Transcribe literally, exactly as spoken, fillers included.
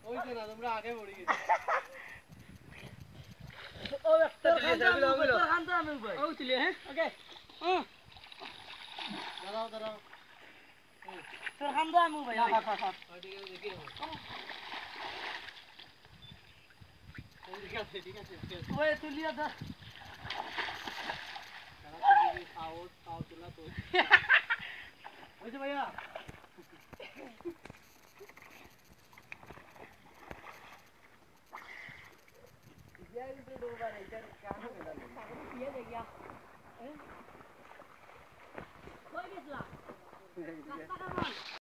ওই তো না তোমরা আগে পড়ে গেছো ও একটা তোর খান্দা আমি ভাই ও চলে হ্যাঁ ওকে হুম দাঁড়াও দাঁড়াও তোর খান্দা আমি ভাই হ্যাঁ হ্যাঁ হ্যাঁ ঠিক আছে দেখি ঠিক আছে ঠিক আছে ওই তুলিয়া দা তারা তো দেখি পাও পাও তোলা তো ওই যে ভাইয়া यार इधर दो बार इधर क्या हो गया ये देख गया कोई किसला रास्ता का बोल